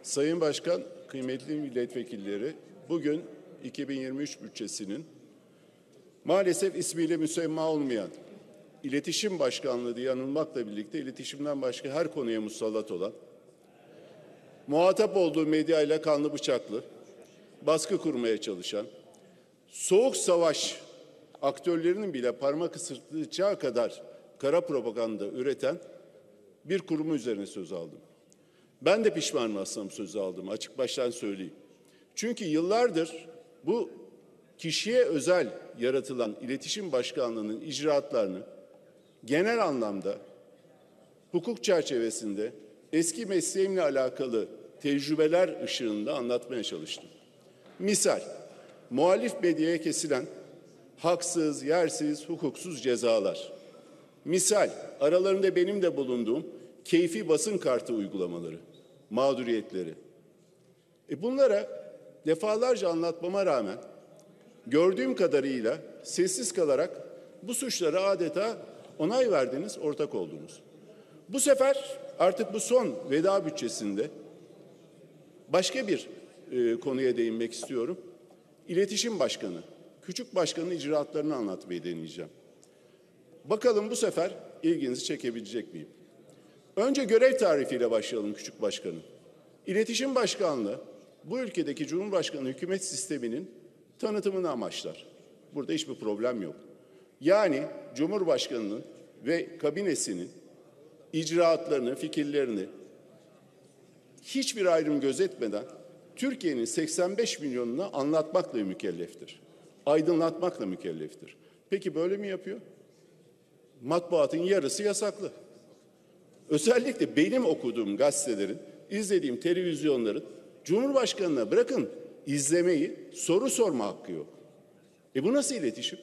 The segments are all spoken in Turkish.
Sayın Başkan, kıymetli milletvekilleri, bugün 2023 bütçesinin maalesef ismiyle müsemma olmayan, İletişim Başkanlığı diye anılmakla birlikte iletişimden başka her konuya musallat olan, muhatap olduğu medyayla kanlı bıçaklı, baskı kurmaya çalışan, soğuk savaş aktörlerinin bile parmak ısırtacağı kadar kara propaganda üreten bir kurumu üzerine söz aldım. Ben de pişmanım aslında sözü aldım, açık baştan söyleyeyim. Çünkü yıllardır bu kişiye özel yaratılan iletişim başkanlığının icraatlarını genel anlamda hukuk çerçevesinde eski mesleğimle alakalı tecrübeler ışığında anlatmaya çalıştım. Misal, muhalif medyaya kesilen haksız, yersiz, hukuksuz cezalar. Misal, aralarında benim de bulunduğum keyfi basın kartı uygulamaları, mağduriyetleri. Bunlara defalarca anlatmama rağmen gördüğüm kadarıyla sessiz kalarak bu suçlara adeta onay verdiniz, ortak oldunuz. Bu sefer artık bu son veda bütçesinde başka bir konuya değinmek istiyorum. İletişim Başkanı, Küçük Başkan'ın icraatlarını anlatmayı deneyeceğim. Bakalım bu sefer ilginizi çekebilecek miyim? Önce görev tarifiyle başlayalım Küçük Başkan'ın. İletişim Başkanlığı bu ülkedeki Cumhurbaşkanı hükümet sisteminin tanıtımını amaçlar. Burada hiçbir problem yok. Yani Cumhurbaşkanı'nın ve kabinesinin icraatlarını, fikirlerini hiçbir ayrım gözetmeden Türkiye'nin 85 milyonuna anlatmakla mükelleftir. Aydınlatmakla mükelleftir. Peki böyle mi yapıyor? Matbuatın yarısı yasaklı. Özellikle benim okuduğum gazetelerin, izlediğim televizyonların Cumhurbaşkanı'na bırakın izlemeyi, soru sorma hakkı yok. Bu nasıl iletişim?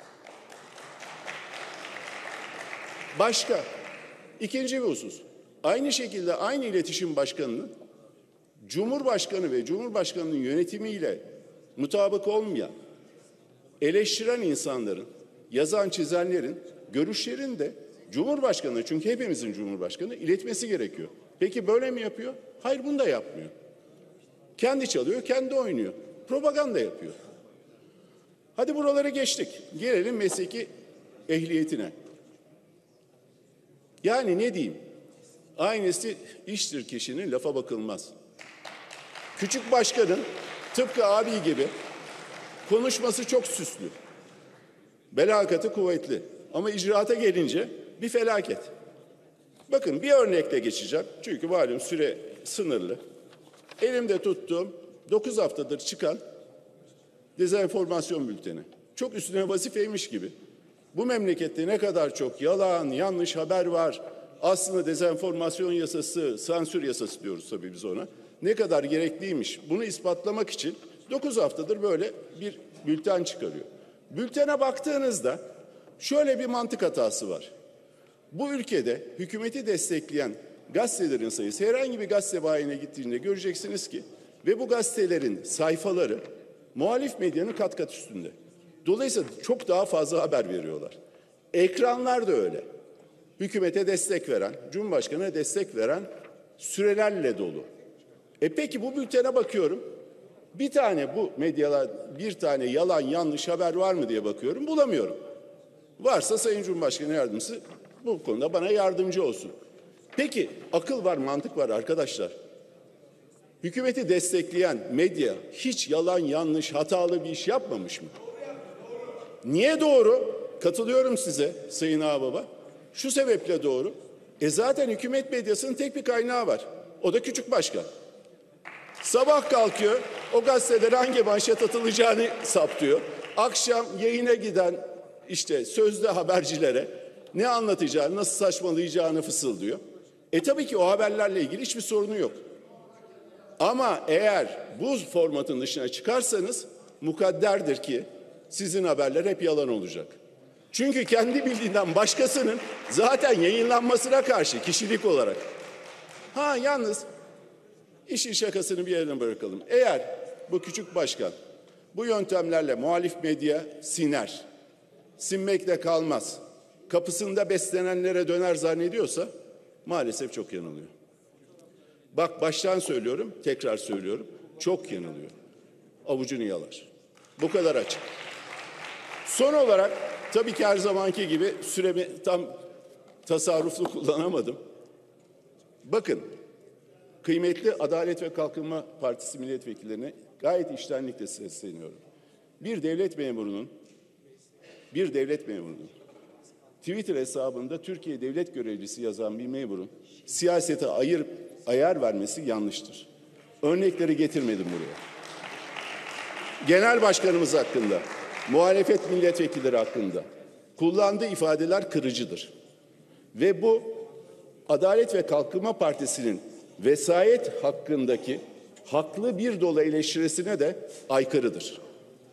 Başka, ikinci bir husus. Aynı şekilde aynı iletişim başkanının Cumhurbaşkanı ve Cumhurbaşkanı'nın yönetimiyle mutabık olmayan, eleştiren insanların, yazan çizenlerin görüşlerini de Cumhurbaşkanı, çünkü hepimizin Cumhurbaşkanı, iletmesi gerekiyor. Peki böyle mi yapıyor? Hayır, bunu da yapmıyor. Kendi çalıyor, kendi oynuyor. Propaganda yapıyor. Hadi buraları geçtik. Gelelim mesleki ehliyetine. Yani ne diyeyim? Aynısı iştir kişinin, lafa bakılmaz. Küçük Başkanın tıpkı abi gibi konuşması çok süslü. Belakatı kuvvetli. Ama icraata gelince bir felaket. Bakın bir örnekle geçeceğim. Çünkü malum süre sınırlı. Elimde tuttuğum 9 haftadır çıkan dezenformasyon bülteni. Çok üstüne vazifeymiş gibi. Bu memlekette ne kadar çok yalan, yanlış haber var. Aslında dezenformasyon yasası, sansür yasası diyoruz tabii biz ona. Ne kadar gerekliymiş. Bunu ispatlamak için 9 haftadır böyle bir bülten çıkarıyor. Bültene baktığınızda şöyle bir mantık hatası var. Bu ülkede hükümeti destekleyen gazetelerin sayısı herhangi bir gazete bayine gittiğinde göreceksiniz ki ve bu gazetelerin sayfaları muhalif medyanın kat kat üstünde. Dolayısıyla çok daha fazla haber veriyorlar. Ekranlar da öyle. Hükümete destek veren, Cumhurbaşkanı'na destek veren sürelerle dolu. Peki bu bültene bakıyorum. Bir tane bu medyalar, bir tane yalan yanlış haber var mı diye bakıyorum. Bulamıyorum. Varsa Sayın Cumhurbaşkanı Yardımcısı bu konuda bana yardımcı olsun. Peki akıl var, mantık var arkadaşlar. Hükümeti destekleyen medya hiç yalan, yanlış, hatalı bir iş yapmamış mı? Niye doğru? Katılıyorum size Sayın Ağbaba. Şu sebeple doğru. Zaten hükümet medyasının tek bir kaynağı var. O da Küçük Başkan. Sabah kalkıyor, o gazetelere hangi manşet atılacağını saptıyor. Akşam yayına giden işte sözde habercilere ne anlatacağını, nasıl saçmalayacağını fısıldıyor. Tabii ki o haberlerle ilgili hiçbir sorunu yok. Ama eğer bu formatın dışına çıkarsanız mukadderdir ki sizin haberler hep yalan olacak. Çünkü kendi bildiğinden başkasının zaten yayınlanmasına karşı kişilik olarak. Yalnız işin şakasını bir yerine bırakalım. Eğer bu Küçük Başkan bu yöntemlerle muhalif medya siner, sinmekle kalmaz, kapısında beslenenlere döner zannediyorsa maalesef çok yanılıyor. Bak baştan söylüyorum, tekrar söylüyorum. Çok yanılıyor. Avucunu yalar. Bu kadar açık. Son olarak tabii ki her zamanki gibi süremi tam tasarruflu kullanamadım. Bakın, kıymetli Adalet ve Kalkınma Partisi milletvekillerine gayet içtenlikle sesleniyorum. Bir devlet memurunun Twitter hesabında Türkiye devlet görevlisi yazan bir memurun siyasete ayar vermesi yanlıştır. Örnekleri getirmedim buraya. Genel başkanımız hakkında, muhalefet milletvekilleri hakkında kullandığı ifadeler kırıcıdır. Ve bu Adalet ve Kalkınma Partisi'nin vesayet hakkındaki haklı bir dolu eleştirisine de aykırıdır.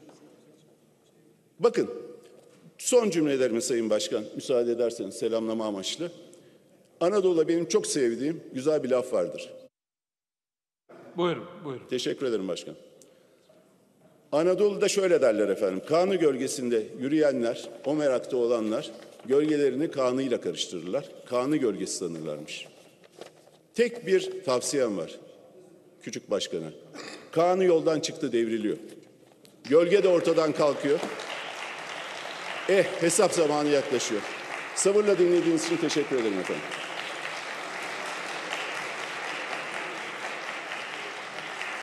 Bakın, son cümlelerimi Sayın Başkan, müsaade ederseniz selamlama amaçlı. Anadolu'da benim çok sevdiğim güzel bir laf vardır. Buyurun, buyurun. Teşekkür ederim başkan. Anadolu'da şöyle derler efendim. Kanı gölgesinde yürüyenler, o merakta olanlar gölgelerini kanıyla karıştırırlar. Kanı gölgesi sanırlarmış. Tek bir tavsiyem var küçük başkana. Kanı yoldan çıktı, devriliyor. Gölge de ortadan kalkıyor. Hesap zamanı yaklaşıyor. Sabırla dinlediğiniz için teşekkür ederim efendim.